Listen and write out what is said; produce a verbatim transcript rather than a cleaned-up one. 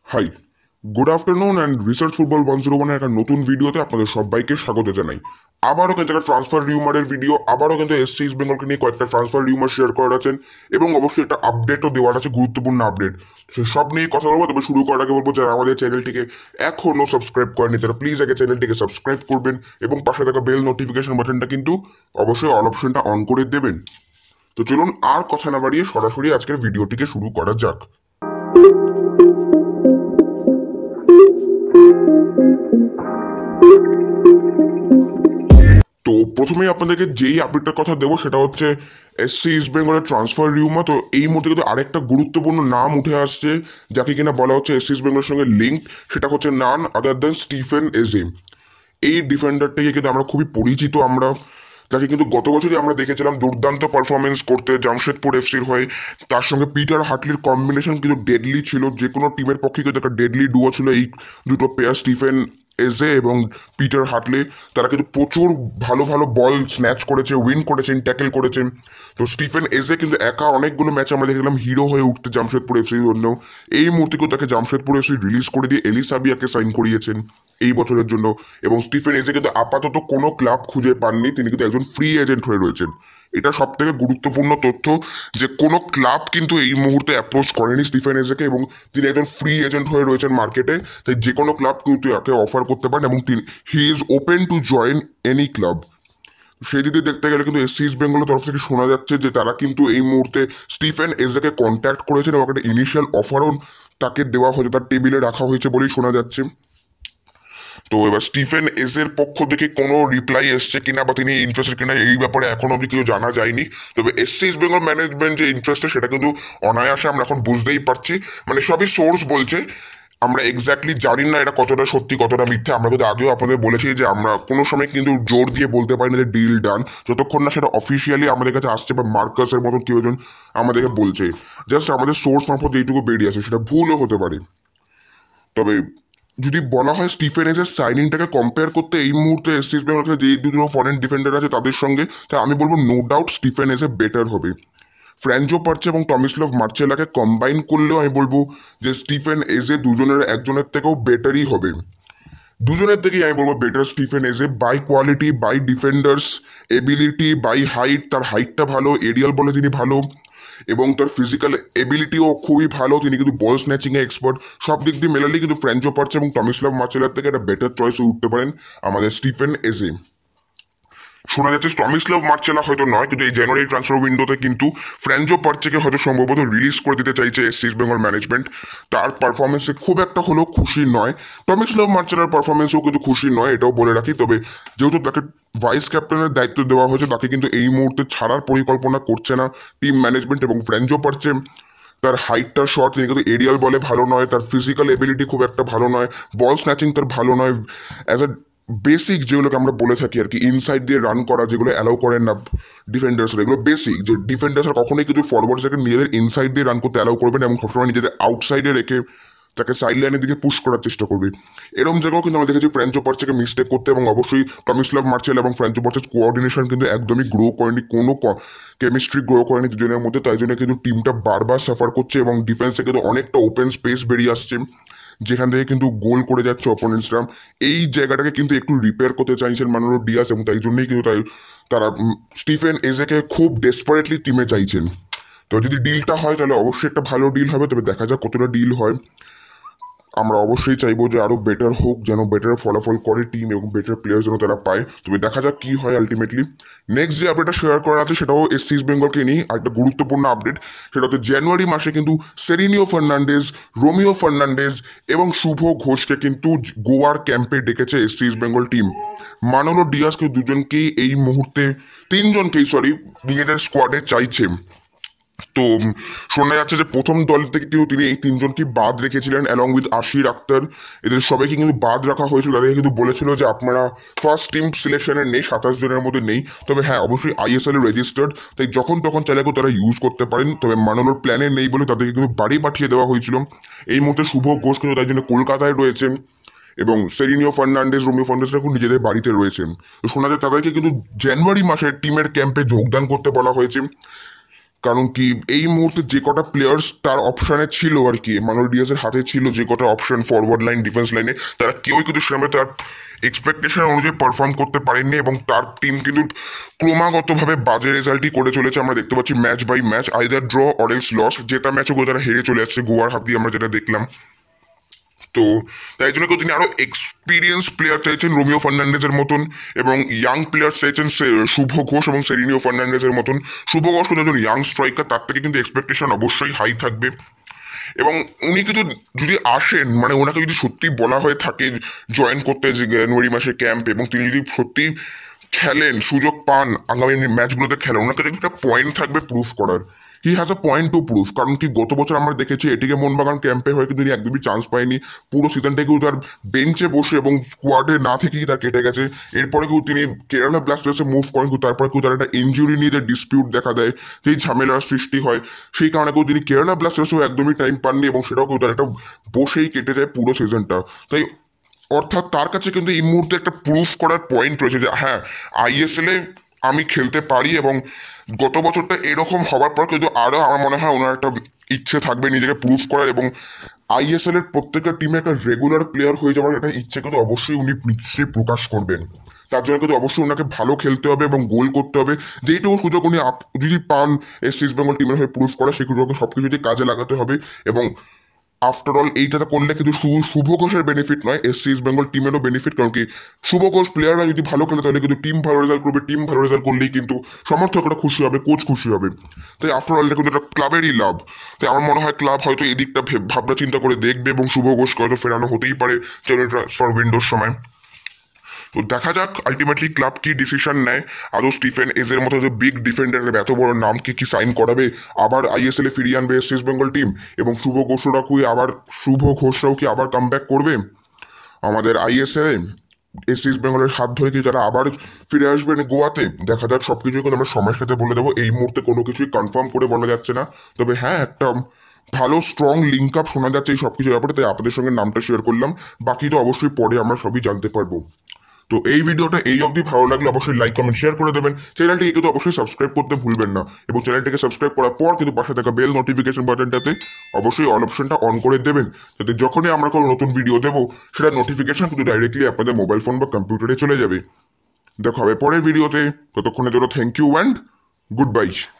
High, good afternoon and research football one zero ওয়ানের একটা নতুন ভিডিওতে আপনাদের সবাইকে স্বাগত জানাই। আবারও কিন্তু একটা ট্রান্সফার রিউমারের ভিডিও, আবারও কিন্তু এসসি ইস্ট বেঙ্গলকে নিয়ে কয়েকটা ট্রান্সফার রিউমার শেয়ার করার আছেন এবং অবশ্যই একটা আপডেটও দেওয়ার আছে, গুরুত্বপূর্ণ আপডেট। সে সব নিয়ে কথা বলবো। তবে শুরু করার আগে বলবো, যারা আমাদের চ্যানেলটিকে এখনও সাবস্ক্রাইব করেনি তারা প্লিজ আগে চ্যানেলটিকে সাবস্ক্রাইব করবেন এবং পাশে থাকা বেল নোটিফিকেশন বাটনটা কিন্তু অবশ্যই অল অপশনটা অন করে দেবেন। তো চলুন আর কথা না বাড়িয়ে সরাসরি আজকের ভিডিওটিকে শুরু করা যাক। তো প্রথমেই আপনাদেরকে যেই আপডেটটার কথা দেবো সেটা হচ্ছে এসসি ইস্ট বেঙ্গলের ট্রান্সফার রিউমার। তো এই মুহূর্তে কিন্তু আরেকটা গুরুত্বপূর্ণ নাম উঠে আসছে, যাকে কিনা বলা হচ্ছে এসসি ইস্ট বেঙ্গলের সঙ্গে লিঙ্ক। সেটা হচ্ছে নান আদার দেন স্টিফেন এজে। এই ডিফেন্ডারটাকে কিন্তু আমরা খুবই পরিচিত, আমরা যাকে কিন্তু গত বছরই আমরা দেখেছিলাম দুর্দান্ত পারফরমেন্স করতে জামশেদপুর এফসির হয়ে। তার সঙ্গে পিটার হাটলির কম্বিনেশন কিন্তু ডেডলি ছিল, যে কোনো টিমের পক্ষে কিন্তু একটা ডেডলি ডুও ছিল এই দুটো প্লেয়ার, স্টিফেন এজে এবং পিটার হাটলি। তারা কিন্তু প্রচুর ভালো ভালো বল স্ন্যাচ করেছে, উইন করেছেন, ট্যাকেল করেছেন। তো স্টিফেন এজে কিন্তু একা অনেকগুলো ম্যাচ আমরা দেখলাম হিরো হয়ে উঠতে জামশেদপুর এফসির জন্য। এই মুহূর্তে কিন্তু তাকে জামশেদপুর এফসি রিলিজ করে দিয়ে এলিসাবিয়াকে সাইন করিয়েছেন এই বছরের জন্য। এবং স্টিফেন এজে কিন্তু আপাতত কোনো ক্লাব খুঁজে পাননি, তিনি কিন্তু একজন ফ্রি এজেন্ট হয়ে রয়েছেন। এটা সব থেকে গুরুত্বপূর্ণ তথ্য, যে কোনো ক্লাব কিন্তু এই মুহূর্তে অ্যাপ্রোচ করেনি স্টিফেন এজেকে এবং তিনি একজন ফ্রি এজেন্ট হয়ে রয়েছেন মার্কেটে। তাই যে কোনো ক্লাব কিন্তু তাকে অফার করতে পারেন এবং তিনি he is open to join any club. সেই দিকে দেখতে গেলে কিন্তু এসসি ইস্ট বেঙ্গলের তরফ থেকে শোনা যাচ্ছে যে তারা কিন্তু এই মুহূর্তে স্টিফেন এজেকে কন্ট্যাক্ট করেছেন এবং একটা ইনিশিয়াল অফারও তাকে দেওয়া হয়েছে, তার টেবিলে রাখা হয়েছে বলেই শোনা যাচ্ছে। তো এবার স্টিফেন এজের পক্ষ থেকে কোনো রিপ্লাই এসছে কিনা বা তিনি ইন্টারেস্টেড কিনা এই ব্যাপারে এখন অব্দি কিছু জানা যায়নি। তবে এসসি ইস্ট বেঙ্গল ম্যানেজমেন্ট যে ইন্টারেস্টেড সেটা কিন্তু অনায়াসে আমরা এখন বুঝতেই পারছি। মানে সবই সোর্স বলছে, আমরা এক্স্যাক্টলি জানি না এটা কতটা সত্যি কতটা মিথ্যা। আমরা কিন্তু আগেও আপনাদের বলেছি যে আমরা কোনো সময় কিন্তু জোর দিয়ে বলতে পারি না যে ডিল ডান, যতক্ষণ না সেটা অফিসিয়ালি আমাদের কাছে আসছে বা মার্কাসের মতো কেউ একজন আমাদেরকে বলছে। জাস্ট আমাদের সোর্স মারফত এইটুকু বেরিয়ে আসে, সেটা ভুলও হতে পারে। তবে যদি বলা হয় স্টিফেন এজের সাইনিংটাকে কম্পেয়ার করতে এই মুহূর্তে এসসি ইস্ট বেঙ্গলকে যে দুটো ফরেন ডিফেন্ডার আছে তাদের সঙ্গে, তাই আমি বলবো no doubt Stephen Eze better হবে। ফ্র্যাঞ্জো পার্চে এবং টমিস্লভ মার্চেলাকে কম্বাইন করলেও আমি বলবো যে স্টিফেন এজে দুজনের একজনের থেকেও বেটারই হবে। দুজনের থেকেই আমি বলবো better Stephen Eze, by quality, by defenders ability, by height. তার হাইটটা ভালো, এরিয়াল বলে তিনি ভালো এবং তার ফিজিক্যাল এবিলিটিও খুবই ভালো। তিনি কিন্তু বল স্ন্যাচিংয়ে এক্সপার্ট। সব দিক দিয়ে মেলালে কিন্তু ফ্র্যাঞ্জো পার্চে এবং টমিস্লাভ মার্চেলার থেকে একটা বেটার চয়েস হয়ে উঠতে পারেন আমাদের স্টিফেন এজে। শোনা যাচ্ছে টমিস্লাভ মার্চেলা হয়তো নয়, কিন্তু এই জানুয়ারি ট্রান্সফার উইন্ডোতে কিন্তু ফ্র্যাঞ্জো পার্চেকে হয়তো সম্ভবত রিলিজ করে দিতে চাইছে এসসি ইস্ট বেঙ্গল ম্যানেজমেন্ট। তার পারফরমেন্সে খুব একটা হলেও খুশি নয়, টমিস্লাভ মার্চেলার পারফরমেন্সেও কিন্তু খুশি নয়, এটাও বলে রাখি। তবে যেহেতু তাকে ভাইস ক্যাপ্টেনের দায়িত্ব দেওয়া হয়েছে, তাকে কিন্তু এই মুহূর্তে ছাড়ার পরিকল্পনা করছে না টিম ম্যানেজমেন্ট। এবং ফ্র্যাঞ্জো পার্চে তার হাইটটা শর্ট, তিনি কিন্তু এরিয়াল বলে ভালো নয়, তার ফিজিক্যাল এবিলিটি খুব একটা ভালো নয়, বল স্ন্যাচিং তার ভালো নয়। অ্যাজ এ বেসিক যেগুলোকে আমরা বলে থাকি আর কি, ইনসাইড দিয়ে রান করা যেগুলো অ্যালাউ করেন না ডিফেন্ডার্সরা, এগুলো বেসিক। যে ডিফেন্ডার্সরা কখনোই কিন্তু ফরওয়ার্ডসকে নিজেদের ইনসাইড দিয়ে রান করতে অ্যালাউ করবেন এবং সবসময় নিজেদের আউটসাইডে রেখে তাকে সাইড লাইনের দিকে পুশ করার চেষ্টা করবে। এরকম জায়গাও কিন্তু আমরা দেখেছি ফ্র্যাঞ্জো পার্চেকে মিস্টেক করতে। এবং অবশ্যই টমিস্লাভ মার্চেল এবং ফ্র্যাঞ্জো পার্চের কোঅর্ডিনেশন কিন্তু একদমই গ্রো করেনি, কোনো কেমিস্ট্রি গ্রো করেনি দুজনের মধ্যে। তাই জন্য কিন্তু টিমটা বারবার সাফার করছে এবং ডিফেন্সে কিন্তু অনেকটা ওপেন স্পেস বেরিয়ে আসছে, যেখান থেকে কিন্তু গোল করে যাচ্ছে অপোনেন্টসরা। এই জায়গাটাকে কিন্তু একটু রিপেয়ার করতে চাইছেন মানোলো ডিয়াস এবং তাই জন্যই কিন্তু তাই তারা স্টিফেন এজেকে খুব ডেসপারেটলি টিমে চাইছেন। তো যদি ডিলটা হয় তাহলে অবশ্যই একটা ভালো ডিল হবে, তবে দেখা যাক কতটা ডিল হয়। আমরা অবশ্যই চাইবো যে আরও বেটার হোক, যেন বেটার ফলাফল করে টিম এবং বেটার প্লেয়ার যেন তারা পায়। তবে দেখা যাক কি হয় আলটিমেটলি। নেক্সট যে আপডেটটা শেয়ার করা আছে সেটাও এসসি ইস্ট বেঙ্গলকে নিয়ে একটা গুরুত্বপূর্ণ আপডেট। সেটা হচ্ছে জানুয়ারি মাসে কিন্তু সেরিনিও ফার্নান্ডেজ, রোমিও ফার্নান্ডেজ এবং শুভ ঘোষকে কিন্তু গোয়ার ক্যাম্পে ডেকেছে SC East Bengal team. Manolo ডিয়াসকে দুজনকেই এই মুহূর্তে, তিনজনকেই সরি, নিজেদের স্কোয়াডে চাইছে। তো শোনা যাচ্ছে যে প্রথম দল থেকে কিন্তু তিনি এই তিনজনকে বাদ রেখেছিলেন অ্যালং উইথ আশির আক্তার। এদের সবাইকে কিন্তু বাদ রাখা হয়েছিল, তাদেরকে কিন্তু বলেছিল যে আপনারা ফার্স্ট টিম সিলেকশনের নেই, সাতাশ জনের মধ্যে নেই। তবে হ্যাঁ, অবশ্যই আইএসএল এ রেজিস্টার্ড, তাই যখন তখন চাইলে তারা ইউজ করতে পারেন। তবে মানোলোর প্ল্যানে নেই বলে তাদেরকে কিন্তু বাড়ি পাঠিয়ে দেওয়া হয়েছিল। এই মুহূর্তে শুভ ঘোষ কিন্তু তাই জন্য কলকাতায় রয়েছেন এবং সেরিনিও ফার্নান্ডেজ, রোমিও ফার্নান্ডেজরা এখন নিজেদের বাড়িতে রয়েছেন। তো শোনা যায় তাদেরকে কিন্তু জানুয়ারি মাসে টিমের ক্যাম্পে যোগদান করতে বলা হয়েছে। কারণ কি এই মুহূর্তে যে কটা প্লেয়ার্স তার অপশানে ছিল আর কি, মানোলো ডিয়াজের হাতে ছিল যে কটা অপশন ফরওয়ার্ড লাইন ডিফেন্স লাইনে, তারা কেউই কিন্তু সেরকম তার এক্সপেকটেশন অনুযায়ী পারফর্ম করতে পারেননি এবং তার টিম কিন্তু ক্রমাগতভাবে বাজে রেজাল্টই করে চলেছে। আমরা দেখতে পাচ্ছি match by match either draw or else loss, জেতা ম্যাচও তারা হেরে চলে যাচ্ছে গোয়ার হাত দিয়ে, আমরা যেটা দেখলাম। তো তাই জন্য তিনি আরো এক্সপিরিয়েন্স প্লেয়ার চাইছেন রোমিও ফার্নান্ডেজের মতন, এবং ইয়াং প্লেয়ার চাইছেন শুভ ঘোষ এবং সেরিনিও ফার্নান্ডেজের মতন। শুভ ঘোষ কিন্তু একজন ইয়াং স্ট্রাইকার, তার থেকে কিন্তু এক্সপেকটেশন অবশ্যই হাই থাকবে। এবং উনি কিন্তু যদি আসেন, মানে ওনাকে যদি সত্যি বলা হয়ে থাকে জয়েন করতে যে জানুয়ারি মাসে ক্যাম্প, এবং তিনি যদি সত্যি খেলেন, সুযোগ পান আগামী ম্যাচগুলোতে খেলেন, ওনাকে একটা পয়েন্ট থাকবে প্রুফ করার। He has a point to proof. কারণ কি গত বছর আমরা দেখেছি এটিকে মোহনবাগান ক্যাম্পে হয়ে কিন্তু একদমই চান্স পায়নি, পুরো সিজনটাকেও তার বেঞ্চে বসে এবং স্কোয়াডে না থেকেই তার কেটে গেছে। এরপরে কেউ তিনি কেরালা ব্লাস্টার্সে মুভ করেন, কিন্তু তারপরে কেউ তার একটা ইঞ্জুরি নিয়ে যে ডিসপিউট দেখা দেয়, সেই ঝামেলার সৃষ্টি হয়, সেই কারণে কেউ তিনি কেরালা ব্লাস্টার্সেও একদমই টাইম পাননি এবং সেটাও কেউ তার একটা বসেই কেটে যায় পুরো সিজনটা। তাই অর্থাৎ তার কাছে কিন্তু এই মুহূর্তে একটা প্রুফ করার পয়েন্ট রয়েছে যে হ্যাঁ, আইএসএল এ আমি খেলতে পারি। এবং গত বছরটা এরকম হওয়ার পর কিন্তু আরও আমার মনে হয় ওনার একটা ইচ্ছে থাকবে নিজেকে প্রুফ করার, এবং আইএসএল এর প্রত্যেকটা টিমে একটা রেগুলার প্লেয়ার হয়ে যাওয়ার একটা ইচ্ছে কিন্তু অবশ্যই উনি নিশ্চয়ই প্রকাশ করবেন। তার জন্য কিন্তু অবশ্যই ওনাকে ভালো খেলতে হবে এবং গোল করতে হবে। যেইটুকু সুযোগ উনি যদি পান এসসি ইস্ট বেঙ্গল টিমের হয়ে প্রুফ করা, সেই সুযোগকে সব কিছু কাজে লাগাতে হবে। এবং আফটার অল এইটা করলে কিন্তু শুধু শুভ ঘোষের বেনিফিট নয়, এসসি ইস্ট বেঙ্গল টিমেরও বেনিফিট। কারণ কি শুভ ঘোষ প্লেয়াররা যদি ভালো খেলে তাহলে কিন্তু টিম ভালো রেজাল্ট করবে, টিম ভালো রেজাল্ট করলেই কিন্তু সমর্থকরা খুশি হবে, কোচ খুশি হবে। তাই আফটার অল এটা কিন্তু একটা ক্লাবেরই লাভ। তাই আমার মনে হয় ক্লাব হয়তো এদিকটা ভাবনা চিন্তা করে দেখবে এবং শুভ ঘোষকে হয়তো ফেরানো হতেই পারে ট্রান্সফার উইন্ডোর সময়। তো দেখা যাক আলটিমেটলি ক্লাব কি ডিসিশন নেয়। আদৌ স্টিফেন এজের মতো যে বিগ ডিফেন্ডার, এত বড় নামকে কি সাইন করাবে, আবার আইএসএল এ ফিরিয়ে আনবে এসসি ইস্ট বেঙ্গল টিম, এবং শুভ ঘোষরা কি আবার শুভ ঘোষরাও কি আবার কামব্যাক করবে আমাদের আইএসএল এ, এসসি ইস্ট বেঙ্গলের হাত ধরে কি তারা আবার ফিরে আসবেন গোয়াতে। দেখা যাক, সবকিছু কিন্তু আমরা সময়ের সাথে বলে দেবো। এই মুহূর্তে কোনো কিছুই কনফার্ম করে বলা যাচ্ছে না, তবে হ্যাঁ একটা ভালো স্ট্রং লিঙ্ক আপ শোনা যাচ্ছে এই সব কিছুর ব্যাপারে। তাই আপনাদের সঙ্গে নামটা শেয়ার করলাম, বাকি তো অবশ্যই পরে আমরা সবই জানতে পারবো। তো এই ভিডিওটা এই অবধি ভালো লাগলে অবশ্যই লাইক কমেন্ট শেয়ার করে দেবেন। চ্যানেলটিকে কিন্তু অবশ্যই সাবস্ক্রাইব করতে ভুলবেন না, এবং চ্যানেলটিকে সাবস্ক্রাইব করার পর কিন্তু পাশে থাকা বেল নোটিফিকেশন বাটনটাতে অবশ্যই অল অপশনটা অন করে দেবেন, যাতে যখনই আমরা কোনো নতুন ভিডিও দেবো সেটা নোটিফিকেশন কিন্তু ডাইরেক্টলি আপনাদের মোবাইল ফোন বা কম্পিউটারে চলে যাবে। দেখা হবে পরের ভিডিওতে, ততক্ষণের জন্য thank you and good bye.